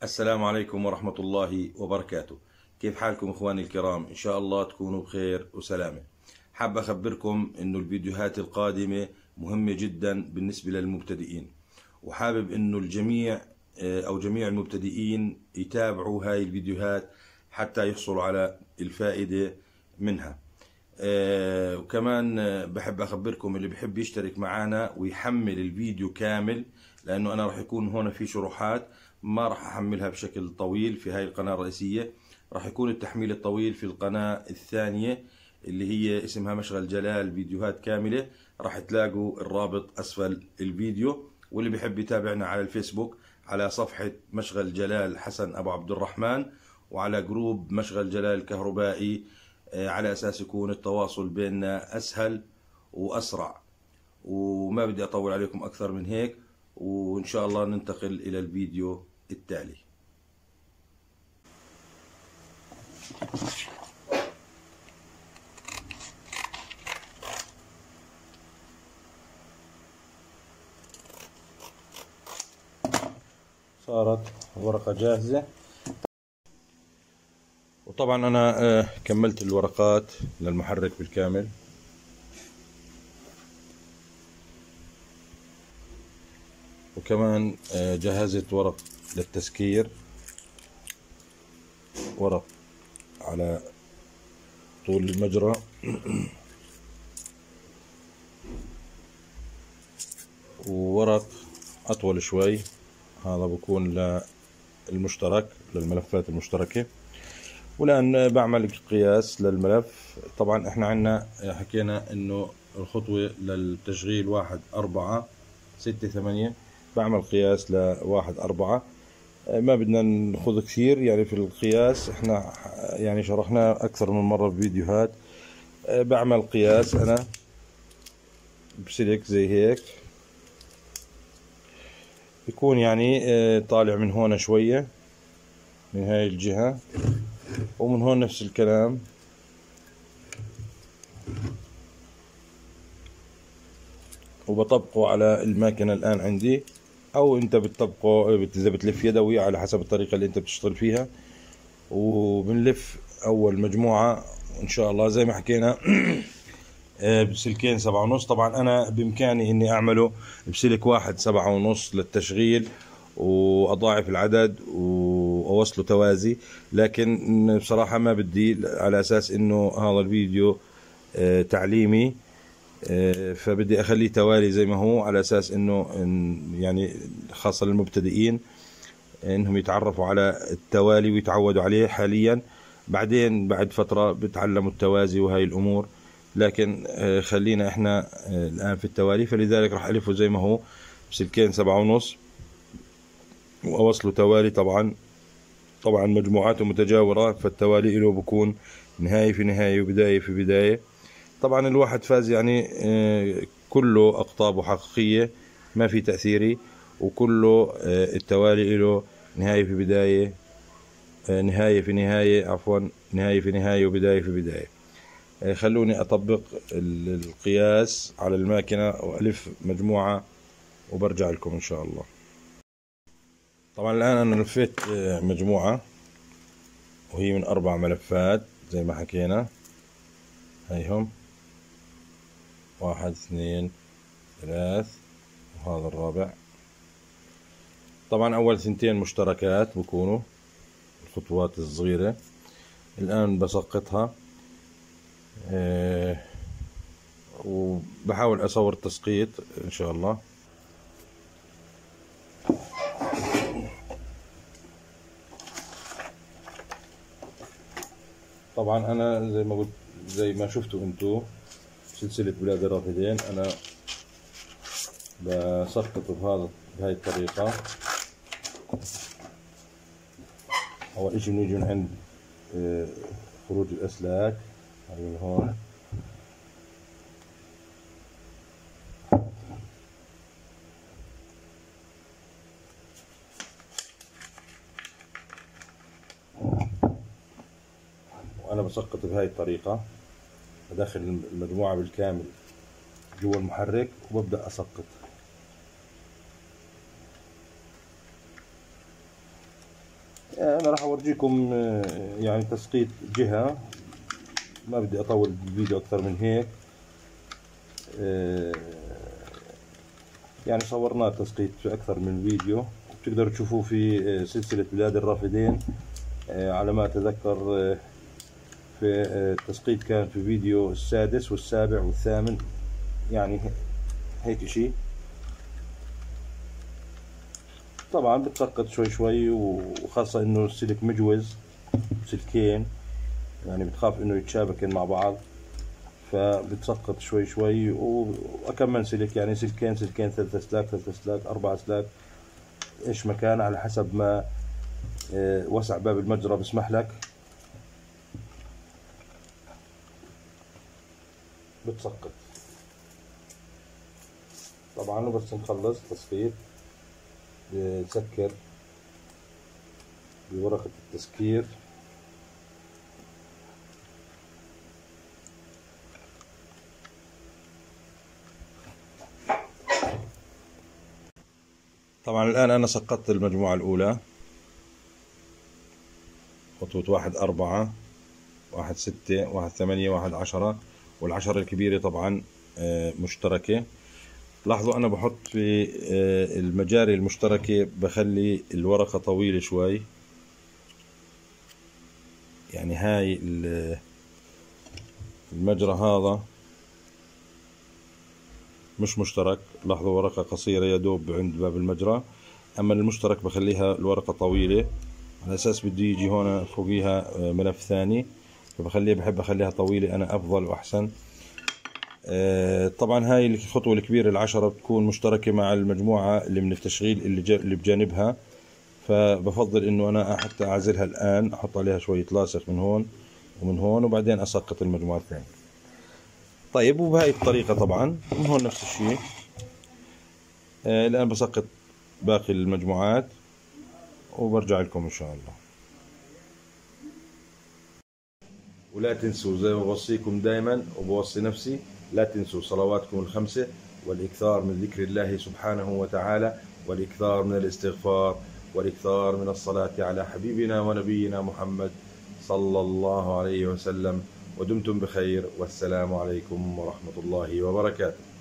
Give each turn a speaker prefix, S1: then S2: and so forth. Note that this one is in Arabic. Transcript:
S1: السلام عليكم ورحمة الله وبركاته. كيف حالكم إخواني الكرام؟ إن شاء الله تكونوا بخير وسلامة. حاب أخبركم إنه الفيديوهات القادمة مهمة جدا بالنسبة للمبتدئين، وحابب إنه الجميع أو جميع المبتدئين يتابعوا هاي الفيديوهات حتى يحصلوا على الفائدة منها. وكمان بحب أخبركم اللي بحب يشترك معنا ويحمل الفيديو كامل، لأنه أنا راح يكون هون في شروحات ما راح أحملها بشكل طويل في هاي القناة الرئيسية، راح يكون التحميل الطويل في القناة الثانية اللي هي اسمها مشغل جلال فيديوهات كاملة. راح تلاقوا الرابط أسفل الفيديو، واللي بحب يتابعنا على الفيسبوك على صفحة مشغل جلال حسن أبو عبد الرحمن، وعلى جروب مشغل جلال الكهربائي، على أساس يكون التواصل بيننا أسهل وأسرع. وما بدي أطول عليكم أكثر من هيك، وإن شاء الله ننتقل إلى الفيديو التالي. صارت ورقة جاهزة، وطبعا أنا كملت الورقات للمحرك بالكامل. وكمان جهزت ورق للتسكير، ورق على طول المجرى وورق أطول شوي، هذا بكون للمشترك للملفات المشتركة. والآن بعمل قياس للملف. طبعا احنا عنا حكينا انه الخطوة للتشغيل 1.4.6.8، بعمل قياس ل1.4. ما بدنا ناخذ كثير يعني في القياس، احنا يعني شرحناه اكثر من مرة في فيديوهات. بعمل قياس انا بسلك زي هيك، يكون يعني طالع من هون شوية من هاي الجهة، ومن هون نفس الكلام. وبطبقه على الماكينة الآن عندي، أو أنت بتطبقه إذا بتلف يدوي على حسب الطريقة اللي أنت بتشتغل فيها. وبنلف أول مجموعة إن شاء الله زي ما حكينا بسلكين 7.5. طبعا أنا بإمكاني إني أعمله بسلك واحد 7.5 للتشغيل، وأضاعف العدد وأوصله توازي، لكن بصراحة ما بدي، على أساس إنه هذا الفيديو تعليمي، فبدي أخليه توالي زي ما هو، على أساس إنه يعني خاصة للمبتدئين إنهم يتعرفوا على التوالي ويتعودوا عليه حاليا. بعدين بعد فترة بتعلموا التوازي وهاي الأمور، لكن خلينا إحنا الآن في التوالي. فلذلك راح ألفه زي ما هو بسلكين 7.5 وأوصله توالي. طبعا مجموعاته متجاورة، فالتوالي له بكون نهاية في نهاية وبداية في بداية. طبعا الواحد فاز يعني كله أقطابه حقيقية، ما في تأثيري، وكله التوالي له نهاية في بداية، نهاية في نهاية، عفوا نهاية في نهاية وبداية في بداية. خلوني أطبق القياس على الماكينة وألف مجموعة وبرجع لكم إن شاء الله. طبعا الآن أنا لفيت مجموعة، وهي من 4 ملفات زي ما حكينا. هيهم 1 2 3 وهذا الرابع. طبعا أول 2 مشتركات بكونوا الخطوات الصغيرة. الآن بسقطها وبحاول أصور تسقيط إن شاء الله. طبعا أنا زي ما قلت، زي ما شفتوا أنتوا سلسلة بلاد الرافدين، أنا بسقطه بهاي الطريقة. أول إشي بنيجي من عند خروج الأسلاك، هاي من هون. وأنا بسقط بهاي الطريقة، بدخل المجموعة بالكامل جوا المحرك وببدأ أسقط. أنا راح أورجيكم يعني تسقيط جهة، ما بدي أطول بالفيديو أكثر من هيك. يعني صورنا تسقيط في أكثر من فيديو، بتقدروا تشوفوه في سلسلة بلاد الرافدين. على ما أتذكر في التسقيط كان في فيديو السادس والسابع والثامن، يعني هيك شيء. طبعا بتسقط شوي شوي، وخاصة انه السلك مجوز سلكين، يعني بتخاف انه يتشابكن مع بعض، فبتسقط شوي شوي. وكم من سلك، يعني سلكين سلكين، 3 اسلاك 3 اسلاك 4 اسلاك، ايش مكان على حسب ما وسع باب المجرى بسمح لك. بتسقط طبعا. وبس نخلص تسقيط بسكر بورقة التسكير. طبعا الآن أنا سقطت المجموعة الأولى، خطوة 1 4 1 6 1 8 1 10، والعشرة الكبيرة طبعا مشتركة. لاحظوا أنا بحط في المجاري المشتركة بخلي الورقة طويلة شوي، يعني هاي المجرى هذا مش مشترك، لاحظوا ورقة قصيرة يا دوب عند باب المجرى، أما المشترك بخليها الورقة طويلة على أساس بدي يجي هون فوقيها ملف ثاني، بحب أخليها طويلة أنا أفضل وأحسن. طبعا هاي الخطوة الكبيرة العشرة بتكون مشتركة مع المجموعة اللي من التشغيل اللي بجانبها، فبفضل إنه أنا حتى أعزلها الآن، أحط عليها شوية لاصق من هون ومن هون، وبعدين أسقط المجموعة الثانية. طيب وبهاي الطريقة طبعا من هون نفس الشيء. الآن بسقط باقي المجموعات وبرجع لكم إن شاء الله. ولا تنسوا زي ما بوصيكم دائما وبوصي نفسي، لا تنسوا صلواتكم الخمسة، والإكثار من ذكر الله سبحانه وتعالى، والإكثار من الاستغفار، والإكثار من الصلاة على حبيبنا ونبينا محمد صلى الله عليه وسلم. ودمتم بخير، والسلام عليكم ورحمة الله وبركاته.